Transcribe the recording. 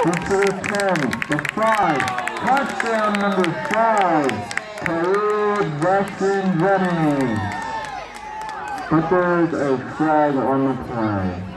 This to the 10, the 5, touchdown number 5, Khalid Western Jennings. But there's a flag on the play.